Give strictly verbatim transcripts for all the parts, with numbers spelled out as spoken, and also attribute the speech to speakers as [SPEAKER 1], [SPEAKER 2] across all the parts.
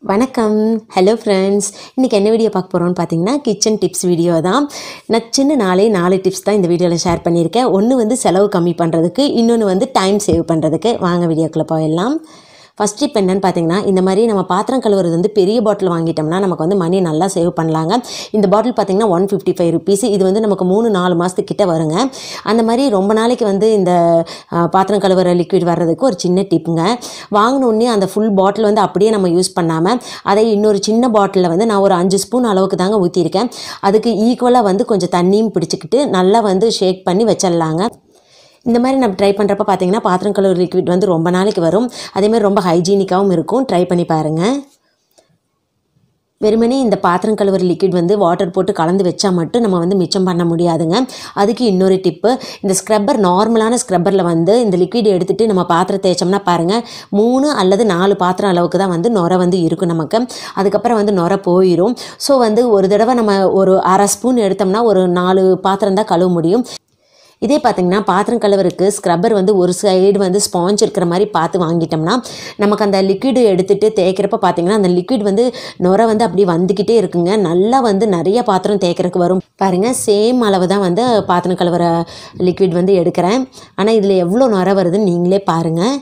[SPEAKER 1] வணக்கம் hello friends இன்றைக்கி என்ன வீடியோ பார்க்க போகிறோம்னு பார்த்தீங்கன்னா கிச்சன் டிப்ஸ் வீடியோ தான். நான் சின்ன நாளே நாலு டிப்ஸ் தான் இந்த வீடியோவில் ஷேர் பண்ணியிருக்கேன். ஒன்று வந்து செலவு கம்மி பண்ணுறதுக்கு, இன்னொன்று வந்து டைம் சேவ் பண்ணுறதுக்கு. வாங்க வீடியோக்குள்ளே போயிடலாம். ஃபஸ்ட் டிப் என்னென்னு பார்த்தீங்கன்னா, இந்த மாதிரி நம்ம பாத்திரம் கழுவுறது வந்து பெரிய பாட்டில் வாங்கிட்டோம்னா நமக்கு வந்து மணி நல்லா சேவ் பண்ணலாங்க. இந்த பாட்டில் பார்த்திங்கன்னா ஒன் ஃபிஃப்டி ஃபைவ் ருபீஸ். இது வந்து நமக்கு மூணு நாலு மாதத்துக்கிட்ட வருங்க. அந்த மாதிரி ரொம்ப நாளைக்கு வந்து இந்த பாத்திரம் கழுவுற லிக்விட் வர்றதுக்கு ஒரு சின்ன டிப்புங்க. வாங்கினோடனே அந்த ஃபுல் பாட்டில் வந்து அப்படியே நம்ம யூஸ் பண்ணாமல் அதை இன்னொரு சின்ன பாட்டிலில் வந்து நான் ஒரு அஞ்சு ஸ்பூன் அளவுக்கு தாங்க ஊற்றிருக்கேன். அதுக்கு ஈக்குவலாக வந்து கொஞ்சம் தண்ணியும் பிடிச்சிக்கிட்டு நல்லா வந்து ஷேக் பண்ணி வச்சிடலாங்க. இந்த மாதிரி நம்ம ட்ரை பண்ணுறப்ப பார்த்தீங்கன்னா பாத்திரம் கழுவுற லிக்விட் வந்து ரொம்ப நாளைக்கு வரும். அதேமாதிரி ரொம்ப ஹைஜீனிக்காகவும் இருக்கும். ட்ரை பண்ணி பாருங்கள். வெறுமனே இந்த பாத்திரம் கழுவுற லிக்விட் வந்து வாட்டர் போட்டு கலந்து வச்சா மட்டும் நம்ம வந்து மிச்சம் பண்ண முடியாதுங்க. அதுக்கு இன்னொரு டிப்பு, இந்த ஸ்க்ரப்பர் நார்மலான ஸ்க்ரப்பரில் வந்து இந்த லிக்விட் எடுத்துகிட்டு நம்ம பாத்திரம் தேய்ச்சோம்னா பாருங்கள், மூணு அல்லது நாலு பாத்திரம் அளவுக்கு தான் வந்து நுரை வந்து இருக்கும் நமக்கு. அதுக்கப்புறம் வந்து நுரை போயிடும். ஸோ வந்து ஒரு தடவை நம்ம ஒரு அரை ஸ்பூன் எடுத்தோம்னா ஒரு நாலு பாத்திரம் தான் கழுவ முடியும். இதே பார்த்திங்கன்னா பாத்திரம் கழுவுறதுக்கு ஸ்க்ரப்பர் வந்து ஒரு சைடு வந்து ஸ்பாஞ்ச் இருக்கிற மாதிரி பார்த்து வாங்கிட்டோம்னா நமக்கு அந்த லிக்விடு எடுத்துகிட்டு தேய்க்கிறப்ப பார்த்திங்கன்னா அந்த லிக்விட் வந்து நுரை வந்து அப்படி வந்துக்கிட்டே இருக்குங்க. நல்லா வந்து நிறைய பாத்திரம் தேய்க்கிறதுக்கு வரும் பாருங்கள். சேம் அளவு தான் வந்து பாத்திரம் கழுவுற லிக்விட் வந்து எடுக்கிறேன். ஆனால் இதில் எவ்வளோ நுரை வருதுன்னு நீங்களே பாருங்கள்.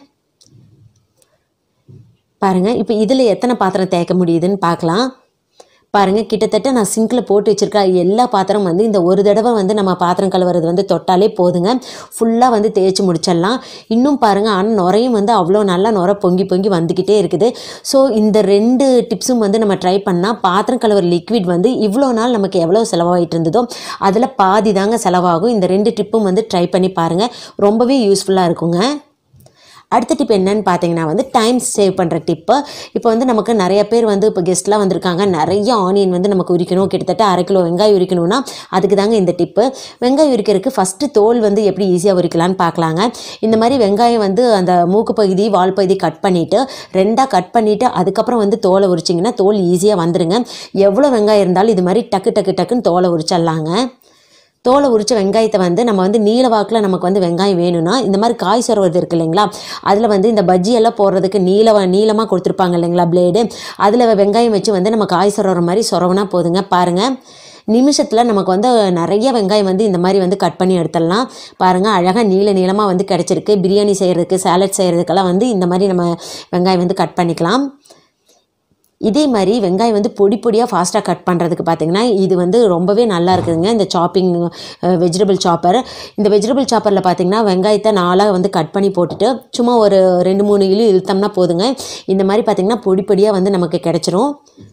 [SPEAKER 1] பாருங்கள் இப்போ இதில் எத்தனை பாத்திரம் தேய்க்க முடியுதுன்னு பார்க்கலாம். பாருங்கள், கிட்டத்தட்ட நான் சிங்கில் போட்டு வச்சுருக்க எல்லா பாத்திரம் வந்து இந்த ஒரு தடவை வந்து நம்ம பாத்திரம் கழுவுறது வந்து தொட்டாலே போதுங்க. ஃபுல்லாக வந்து தேய்ச்சி முடிச்சிடலாம். இன்னும் பாருங்கள், ஆனால் நுரையும் வந்து அவ்வளோ நல்லா நுரை பொங்கி பொங்கி வந்துக்கிட்டே இருக்குது. ஸோ இந்த ரெண்டு டிப்ஸும் வந்து நம்ம ட்ரை பண்ணால் பாத்திரம் கழுவுற லிக்விட் வந்து இவ்வளோ நாள் நமக்கு எவ்வளோ செலவாகிட்டு இருந்ததோ அதில் பாதி தாங்க செலவாகும். இந்த ரெண்டு டிப்பும் வந்து ட்ரை பண்ணி பாருங்கள். ரொம்பவே யூஸ்ஃபுல்லாக இருக்குங்க. அடுத்த டிப் என்னன்னு பார்த்தீங்கன்னா வந்து டைம் சேவ் பண்ணுற டிப்பு. இப்போ வந்து நமக்கு நிறைய பேர் வந்து இப்போ கெஸ்ட்லாம் வந்திருக்காங்க. நிறைய ஆனியன் வந்து நமக்கு உரிக்கணும். கிட்டத்தட்ட அரை கிலோ வெங்காயம் உரிக்கணும்னா அதுக்கு தாங்க இந்த டிப்பு. வெங்காயம் உரிக்கிறதுக்கு ஃபஸ்ட்டு தோல் வந்து எப்படி ஈஸியாக உரிக்கலான்னு பார்க்கலாங்க. இந்த மாதிரி வெங்காயம் வந்து அந்த மூக்கு பகுதி வால் பகுதி கட் பண்ணிவிட்டு ரெண்டாக கட் பண்ணிவிட்டு அதுக்கப்புறம் வந்து தோலை உரிச்சிங்கன்னா தோல் ஈஸியாக வந்துடுங்க. எவ்வளோ வெங்காயம் இருந்தாலும் இது மாதிரி டக்கு டக்கு டக்குன்னு தோலை உரிச்சிடலாங்க. தோலை உரித்த வெங்காயத்தை வந்து நம்ம வந்து நீல வாக்கில் நமக்கு வந்து வெங்காயம் வேணும்னா இந்த மாதிரி காய் சொரவது இருக்குது இல்லைங்களா, அதில் வந்து இந்த பஜ்ஜியெல்லாம் போடுறதுக்கு நீள நீளமாக கொடுத்துருப்பாங்க இல்லைங்களா பிளேடு, அதில் வெங்காயம் வச்சு வந்து நம்ம காய் சொரவுற மாதிரி சொரவுனா போதுங்க. பாருங்கள், நிமிஷத்தில் நமக்கு வந்து நிறைய வெங்காயம் வந்து இந்த மாதிரி வந்து கட் பண்ணி எடுத்துடலாம். பாருங்கள், அழகாக நீள நீளமாக வந்து கிடச்சிருக்கு. பிரியாணி செய்கிறதுக்கு சாலட் செய்கிறதுக்கெல்லாம் வந்து இந்த மாதிரி நம்ம வெங்காயம் வந்து கட் பண்ணிக்கலாம். இதே மாதிரி வெங்காயம் வந்து பொடி பொடியாக ஃபாஸ்ட்டாக கட் பண்ணுறதுக்கு பார்த்திங்கன்னா இது வந்து ரொம்பவே நல்லா இருக்குதுங்க. இந்த சாப்பிங் வெஜிடபிள் சாப்பர். இந்த வெஜிடபிள் சாப்பரில் பார்த்திங்கன்னா வெங்காயத்தை நாளாக வந்து கட் பண்ணி போட்டுட்டு சும்மா ஒரு ரெண்டு மூணு இழு இழுத்தோம்னா போதுங்க. இந்த மாதிரி பார்த்திங்கன்னா பொடி பொடியாக வந்து நமக்கு கிடச்சிரும்.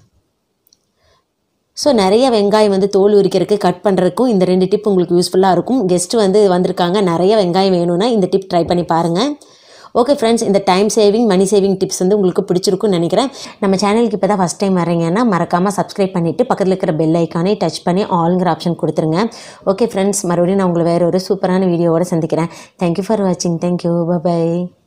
[SPEAKER 1] ஸோ நிறைய வெங்காயம் வந்து தோல் உரிக்கிறதுக்கு கட் பண்ணுறதுக்கும் இந்த ரெண்டு டிப் உங்களுக்கு யூஸ்ஃபுல்லாக இருக்கும். கெஸ்ட்டு வந்து வந்திருக்காங்க, நிறைய வெங்காயம் வேணும்னா இந்த டிப் ட்ரை பண்ணி பாருங்கள். ஓகே ஃப்ரெண்ட்ஸ், இந்த time saving money saving tips வந்து உங்களுக்கு பிடிச்சிருக்குன்னு நினைக்கிறேன். நம்ம சேனலுக்கு இப்போ தான் ஃபஸ்ட் டைம் வரீங்கன்னா மறக்காமல் சப்ஸ்கிரைப் பண்ணிவிட்டு பக்கத்தில் இருக்கிற பெல் ஐக்கானே டச் பண்ணி ஆல்ங்கிற ஆப்ஷன் கொடுத்துருங்க. ஓகே ஃப்ரெண்ட்ஸ், மறுபடியும் நான் உங்களை வேறு ஒரு சூப்பரான வீடியோவோடு சந்திக்கிறேன். தேங்க்யூ ஃபார் வாட்சிங். Thank you, by.